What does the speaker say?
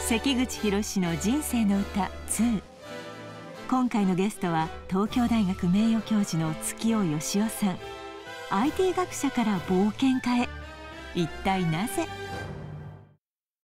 関口宏の人生の歌2。今回のゲストは東京大学名誉教授の月尾芳男さん。IT 学者から冒険家へ、一体なぜ？